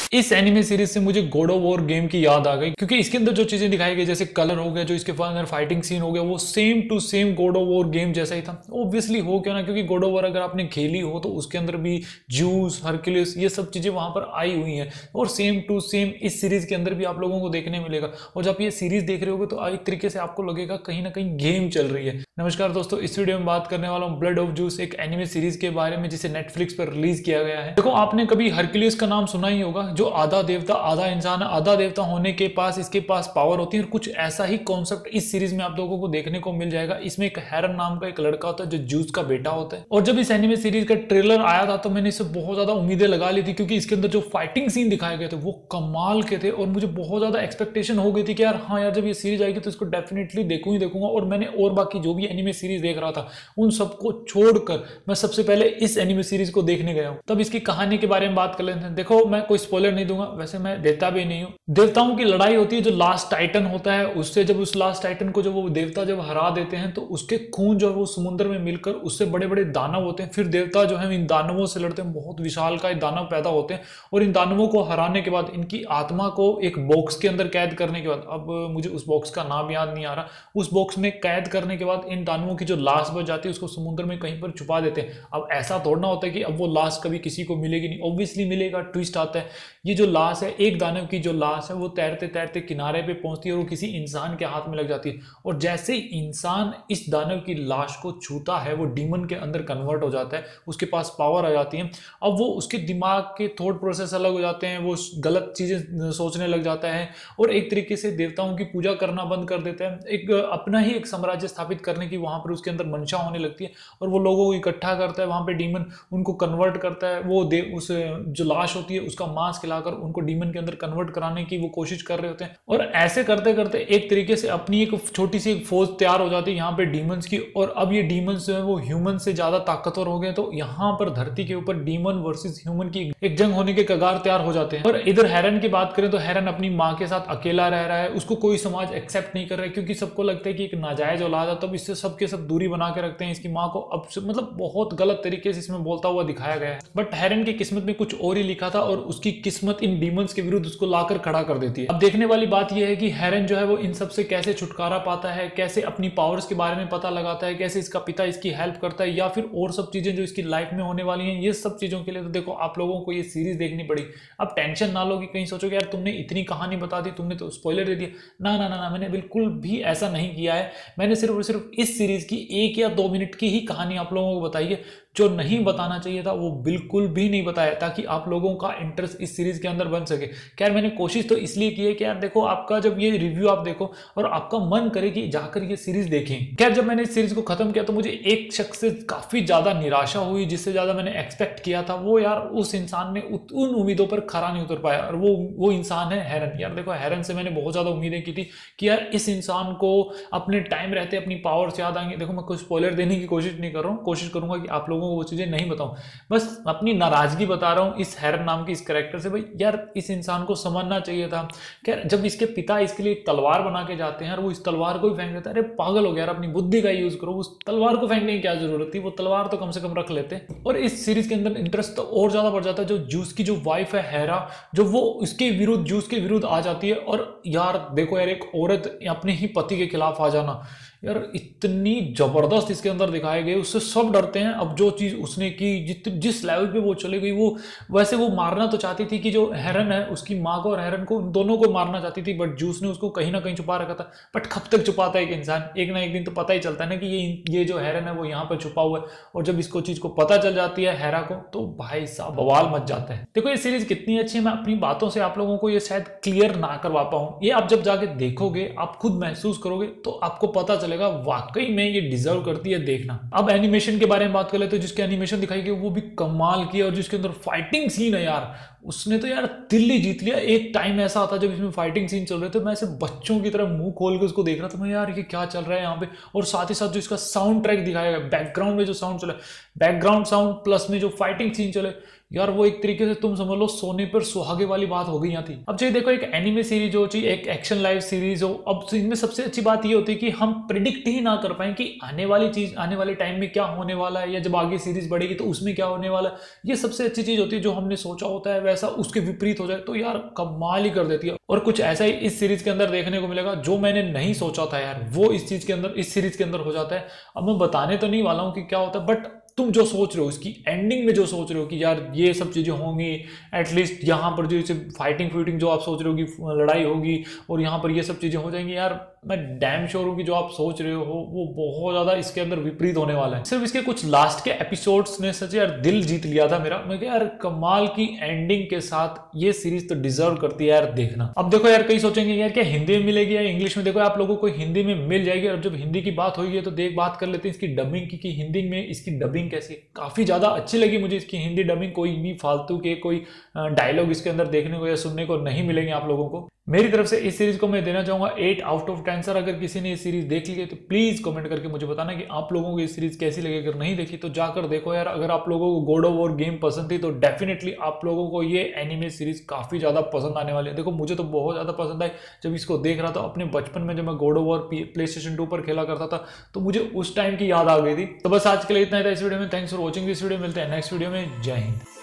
इस anime series से मुझे गॉड ऑफ वॉर गेम की याद आ गई, क्योंकि इसके अंदर जो चीजें दिखाई गई, जैसे कलर हो गया, जो इसके अंदर फाइटिंग सीन हो गया, वो same to same God of War game जैसा ही था। ऑब्वियसली हो क्यों ना, क्योंकि गॉड ऑफ वॉर अगर आपने खेली हो तो उसके अंदर भी ज्यूस, हरक्यूलिस, ये सब चीजें वहां पर आई हुई हैं और सेम टू सेम इस सीरीज के अंदर भी आप लोगों को देखने मिलेगा। और जब ये सीरीज देख रहे होगे तो एक तरीके से आपको लगेगा कहीं ना कहीं गेम चल रही है। नमस्कार दोस्तों, इस वीडियो में बात करने वाला हूँ ब्लड ऑफ जूस, एक एनिमे सीरीज के बारे में जिसे नेटफ्लिक्स पर रिलीज किया गया है। देखो, आपने कभी हरक्यूलिस का नाम सुना ही होगा, जो आधा देवता आधा इंसान है। आधा देवता होने के पास इसके पास पावर होती है, और कुछ ऐसा ही कॉन्सेप्ट इस सीरीज में आप लोगों को देखने को मिल जाएगा। इसमें एक हेरन नाम का एक लड़का होता है जो जूस का बेटा होता है। और जब इस एनिमे सीरीज का ट्रेलर आया था तो मैंने इससे बहुत ज्यादा उम्मीदें लगा ली थी, क्योंकि इसके अंदर जो फाइटिंग सीन दिखाए गए थे वो कमाल के थे। और मुझे बहुत ज्यादा एक्सपेक्टेशन हो गई थी कि यार हाँ यार, जब ये सीरीज आएगी तो इसको डेफिनेटली देखूं ही देखूंगा। और मैंने और बाकी जो भी एनिमे सीरीज देख रहा था उन सबको छोड़कर मैं सबसे पहले इस एनिमे सीरीज को देखने गया हूं। तब इसकी कहानी के बारे में बात कर लेते हैं। देखो, मैं कोई स्पॉइलर नहीं दूंगा, वैसे मैं देता भी नहीं हूं। देवताओं की लड़ाई होती है, जो लास्ट टाइटन होता है उससे। जब उस लास्ट टाइटन को जब वो देवता जब हरा देते हैं तो उसके खून जो है वो समुद्र में मिलकर उससे बड़े बड़े दानव होते हैं। फिर देवता जो है इन दानवों से लड़ते हैं, बहुत विशालकाय दानव पैदा होते हैं। और इन दानवों को हराने के बाद इनकी आत्मा को एक बॉक्स के अंदर कैद करने के बाद, अब मुझे उस बॉक्स का नाम याद नहीं आ रहा, उस बॉक्स में कैद करने के बाद इन दानवों की जो लाश बच जाती है उसको समुद्र में कहीं पर छुपा देते हैं। अब ऐसा तोड़ना होता है कि अब वो लाश कभी किसी को मिलेगी नहीं, ऑब्वियसली मिलेगा। ट्विस्ट आता है, ये जो लाश है, एक दानव की जो लाश है वो तैरते तैरते किनारे पे पहुंचती है और वो किसी इंसान के हाथ में लग जाती है। और जैसे ही इंसान इस दानव की लाश को छूता है वो डीमन के अंदर कन्वर्ट हो जाता है, उसके पास पावर आ जाती है। अब वो उसके दिमाग के थॉट प्रोसेस अलग हो जाते हैं, वो गलत चीजें सोचने लग जाता है और एक तरीके से देवताओं की पूजा करना बंद कर देता है। एक अपना ही एक साम्राज्य स्थापित करने की वहां पर उसके अंदर मंशा होने लगती है और वो लोगों को इकट्ठा करता है। वहां पे डीमन उनको कन्वर्ट करता है, वो उस जो लाश होती है उसका मांस खिलाकर उनको डीमन के अंदर कन्वर्ट कराने की वो कोशिश कर रहे होते हैं। और ऐसे करते करते एक तरीके से अपनी एक छोटी सी एक फौज तैयार हो जाती है यहाँ पे डीमंस की। और अब ये डीमंस जो है वो ह्यूमन से ज्यादा ताकतवर हो गए, तो यहाँ पर धरती के ऊपर डीमन वर्सेस ह्यूमन की एक जंग होने के कगार तैयार हो जाते हैं। और इधर हेरन की बात करें तो हेरन अपनी माँ के साथ अकेला रह रहा है, उसको कोई समाज एक्सेप्ट नहीं कर रहा है, क्योंकि सबको लगता है कि एक नाजायज औलाद है, तब इससे सबके सब दूरी बना के रखते हैं इसकी माँ को। अब मतलब बहुत गलत तरीके से इसमें बोलता हुआ दिखाया गया है। बट हेरन की किस्मत में कुछ और ही लिखा था और उसकी किस्मत इन डीमंस के विरुद्ध उसको लाकर खड़ा कर देती है। अब देखने वाली बात यह है कि हेरन जो है वो इन सब से कैसे छुटकारा पाता है, कैसे अपनी पावर्स के बारे में पता लगाता है, कैसे इसका पिता इसकी हेल्प करता है, या फिर और सब चीजें जो इसकी लाइफ में होने वाली हैं। ये सब चीजों के लिए तो देखो आप लोगों को ये सीरीज देखनी पड़ी। अब टेंशन ना लो कि कहीं सोचोगे यार तुमने इतनी कहानी बता दी, तुमने तो स्पॉइलर दे दिया। ना ना ना ना, मैंने बिल्कुल भी ऐसा नहीं किया है। मैंने सिर्फ और सिर्फ इस सीरीज की 1 या 2 मिनट की ही कहानी आप लोगों को बताई है। जो नहीं बताना चाहिए था वो बिल्कुल भी नहीं बताया, ताकि आप लोगों का इंटरेस्ट इस सीरीज के अंदर बन सके। खैर, मैंने कोशिश तो इसलिए की है कि यार देखो, आपका जब ये रिव्यू आप देखो और आपका मन करे कि जाकर ये सीरीज देखें। खैर, जब मैंने इस सीरीज को खत्म किया तो मुझे एक शख्स से काफी ज्यादा निराशा हुई, जिससे ज्यादा मैंने एक्सपेक्ट किया था। वो यार उस इंसान ने उन उम्मीदों पर खरा नहीं उतर पाया, और वो इंसान है हेरन। यार देखो, हेरन से मैंने बहुत ज्यादा उम्मीदें की थी कि यार इस इंसान को अपने टाइम रहते अपनी पावर्स याद आएंगे। देखो, मैं कोई स्पॉइलर देने की कोशिश नहीं कर रहा हूँ, कोशिश करूंगा कि आप लोगों को वो चीजें नहीं बताऊं, बस अपनी नाराजगी बता रहा हूं इस हेरन नाम की इस कैरेक्टर से। भाई यार, इस इंसान को समझना चाहिए था। क्या जब इसके पिता इसके लिए तलवार बना के जाते हैं और वो इस तलवार को ही फेंक देता है, अरे पागल हो गया यार, अपनी बुद्धि का यूज करो, उस तलवार को फेंकने की क्या जरूरत थी, वो तलवार तो कम से कम रख लेते। और इस सीरीज के अंदर इंटरेस्ट तो और ज्यादा बढ़ जाता है। जो जूस की जो वाइफ है हेरा, जो वो उसके विरुद्ध, जूस के विरुद्ध आ जाती है। और यार देखो यार, एक औरत अपने ही पति के खिलाफ आ जाना, यार इतनी जबरदस्त इसके अंदर दिखाए गए, उससे सब डरते हैं। अब जो चीज उसने की, जिस लेवल पे वो चले गई, वो वैसे वो मारना तो चाहती थी कि जो हेरन है उसकी माँ को और हेरन को, दोनों को मारना चाहती थी, बट जूस ने उसको कहीं ना कहीं छुपा रखा था। बट कब तक छुपाता है एक इंसान, एक ना एक दिन तो पता ही चलता है ना कि ये जो हेरन है वो यहाँ पर छुपा हुआ है। और जब इसको चीज को पता चल जाती है हेरा को, तो भाई साहब बवाल मच जाता है। देखो, ये सीरीज कितनी अच्छी है, मैं अपनी बातों से आप लोगों को ये शायद क्लियर ना करवा पाऊं। ये आप जब जाके देखोगे, आप खुद महसूस करोगे, तो आपको पता चलेगा वाकई में ये डिजर्व करती है देखना। अब एनिमेशन के बारे में बात कर लेते हैं। जिसके एनिमेशन दिखाई गई वो भी कमाल की है, और जिसके अंदर फाइटिंग सीन है यार, उसने तो यार दिल ही जीत लिया। एक टाइम ऐसा आता जब इसमें फाइटिंग सीन चल रहे थे, मैं ऐसे बच्चों की तरह मुंह खोल के उसको देख रहा था। मैं यार ये क्या चल रहा है यहाँ पे। और साथ ही साथ जो इसका साउंड ट्रैक दिखाया गया, बैकग्राउंड में जो साउंड चला, बैकग्राउंड साउंड प्लस में जो फाइटिंग सीन चले यार, वो एक तरीके से तुम समझ लो सोने पर सुहागे वाली बात हो गई यहाँ थी। अब चाहिए देखो, एक एनिमे सीरीज हो चाहिए एक एक्शन लाइव सीरीज हो, अब इनमें सबसे अच्छी बात ये होती है कि हम प्रिडिक्ट ही ना कर पाए कि आने वाली चीज आने वाले टाइम में क्या होने वाला है, या जब आगे सीरीज बढ़ेगी तो उसमें क्या होने वाला है। ये सबसे अच्छी चीज होती है, जो हमने सोचा होता है वैसा उसके विपरीत हो जाए तो यार कमाल ही कर देती है। और कुछ ऐसा ही इस सीरीज के अंदर देखने को मिलेगा, जो मैंने नहीं सोचा था यार वो इस चीज के अंदर, इस सीरीज के अंदर हो जाता है। अब मैं बताने तो नहीं वाला हूँ कि क्या होता है, बट तुम जो सोच रहे हो इसकी एंडिंग में, जो सोच रहे हो कि यार ये सब चीजें होंगी, एटलीस्ट यहाँ पर जो फाइटिंग जो आप सोच रहे हो कि लड़ाई होगी और यहाँ पर ये सब चीजें हो जाएंगी, यार मैं डैम श्योर हूँ कि जो आप सोच रहे हो वो बहुत ज्यादा इसके अंदर विपरीत होने वाला है। सिर्फ इसके कुछ लास्ट के एपिसोड्स ने सच यार दिल जीत लिया था मेरा। मैं यार कमाल की एंडिंग के साथ ये सीरीज तो डिजर्व करती है यार देखना। अब देखो यार, कई सोचेंगे यार क्या हिंदी में मिलेगी या इंग्लिश में। देखो आप लोगों को हिंदी में मिल जाएगी। और जब हिंदी की बात होगी तो बात कर लेते हैं इसकी डबिंग की, कि हिंदी में इसकी डबिंग कैसी है। काफी ज्यादा अच्छी लगी मुझे इसकी हिंदी डबिंग। कोई भी फालतू के कोई डायलॉग इसके अंदर देखने को या सुनने को नहीं मिलेंगे आप लोगों को। मेरी तरफ से इस सीरीज को मैं देना चाहूंगा 8 आउट ऑफ 10 सर। अगर किसी ने ये सीरीज देख ली है तो प्लीज कमेंट करके मुझे बताना कि आप लोगों को ये सीरीज कैसी लगी। अगर नहीं देखी तो जाकर देखो यार। अगर आप लोगों को गॉड ऑफ वॉर गेम पसंद थी तो डेफिनेटली आप लोगों को ये एनिमे सीरीज काफी ज्यादा पसंद आने वाली है। देखो मुझे तो बहुत ज्यादा पसंद आई जब इसको देख रहा था। अपने बचपन में जब मैं गॉड ऑफ वॉर PlayStation 2 पर खेला करता था तो मुझे उस टाइम की याद आ गई थी। तो बस आज के लिए इतना ही था इस वीडियो में। Thanks for watching this video. मिलते हैं नेक्स्ट वीडियो में। जय हिंद।